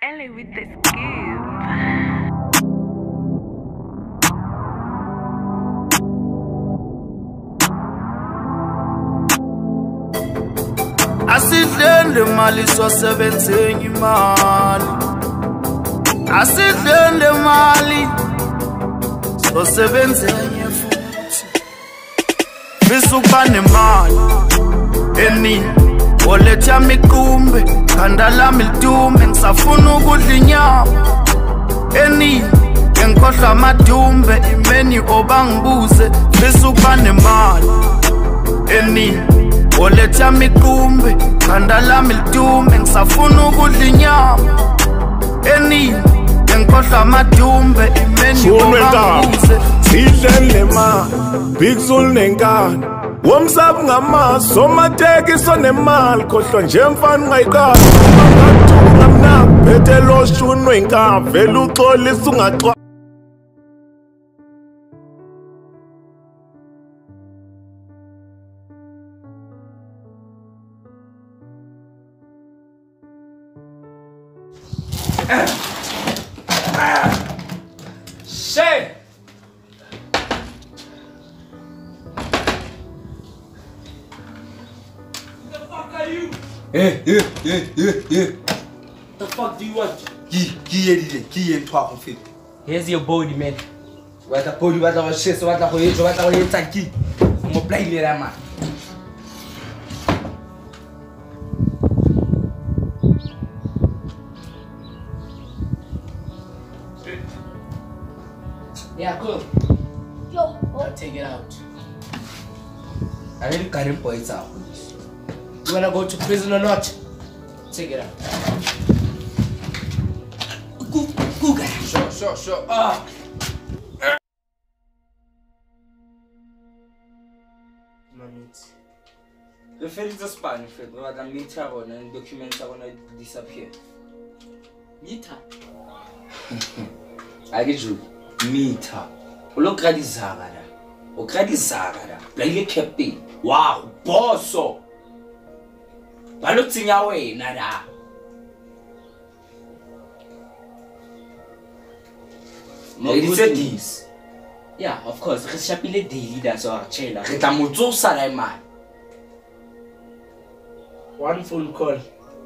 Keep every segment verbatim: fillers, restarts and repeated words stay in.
Ellie with the scoop. Asidlende mali so sebenzenye imali Asidlende mali so sebenzenye futhi Fisa ukuba nemali eningi oletha mikumbe khanda lami lidume ngisafuna ukudla inyama eningi ngikhohlwa amadumbe imeni obangibuze fisa ukuba nemali eningi oletha mikumbe khanda lami lidume ngisafuna ukudla inyama eningi ngikhohlwa amadumbe imeni obangibuze sidlele ma Big Xulu nenkani womsabu ngamaso somateki sonemali khohlwa nje mfana ngayiqala ngathunga mna phethe lo shunwe inkava vele uxolisa ungaxwa Shit! Hey, yeah, yeah, yeah, yeah. The fuck do you want? Key, key, key, key, and talk of it. Here's your body, man. What a body, what a shit, what a way, what a way, thank you. I'm a play there, man. Yeah, cool. Yo, I'll take it out. I really can't point it out. You wanna go to prison or not? Take it out. Go, go, guys. Sure, sure, sure. Ah. The film is a span, but the meter on and documents are gonna disappear. Meter? I get you. Meter. Look at this Zagada. Look at this Zagada. Like a captain. Wow, bosso. Balotting away, nada. Ladies and this. Yeah, of course. It's a daily, that's our channel. It's a motor salary, man. One phone call.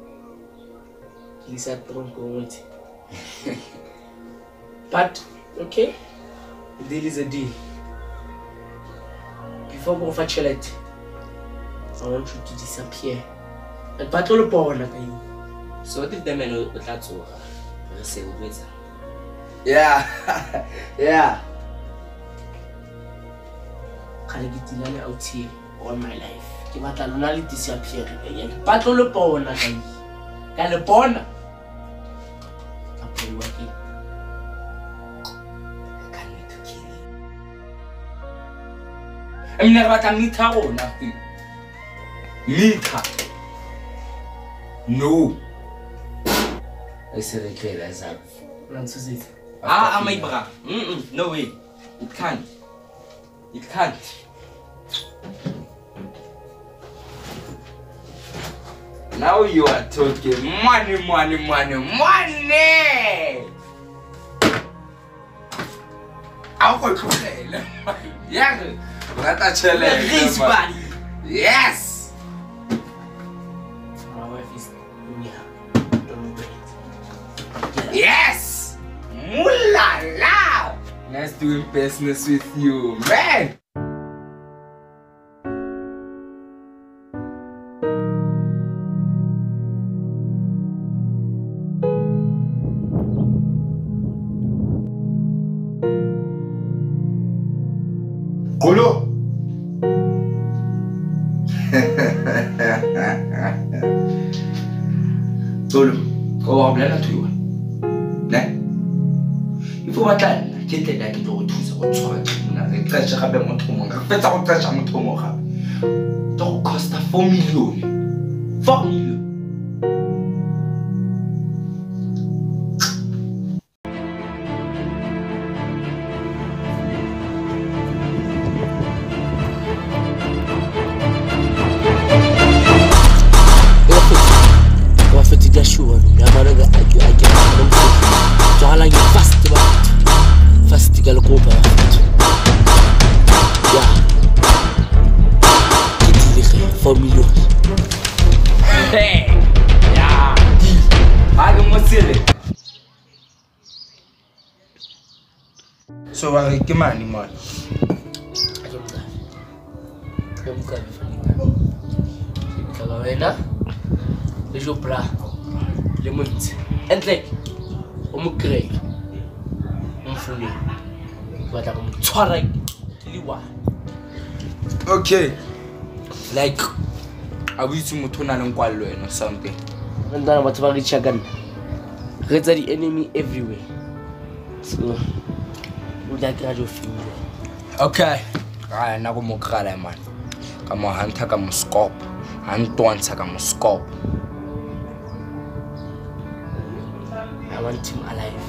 He's at the But, okay. A deal is a deal. Before we go for Chelet, I want you to disappear. And patrol the power. So what if the men will that's over? We'll say we'll Yeah. Yeah. Can I get in out here all my life? Give a lonely disappear again. Patrol the power. Can the pawn? I'm playing working. I can't wait to kill you. I'm never going to meet her or nothing. Meet her. No. I said I can't as that. Ah, my bra. Mm-mm. No way. It can't. It can't. Now you are talking money, money, money, money. I'll go to play. Yeah. Let us chill. This body. Yes. Yes! Mulala! Nice doing business with you, man! Xulu! Xulu, go on, let us do it. If you want to get it, I can go to the treasure. I have a tomorrow. I treasure my tomorrow. Don't cost a four million. Four million. Wafeti gashuwa, yabaraga ajya ajya. So I get money, man. I don't know. I don't know. I don't know. Le jour plat, le monte. And like, on me crée, on fournit. Voilà, on me tue. Okay. Like, I wish you would not or something. And then what's about each again? Reds are the enemy everywhere. So, would like to feel. Okay. I never more cry, man. Come on, hunter, come scope. And don't take a scope. I want him alive.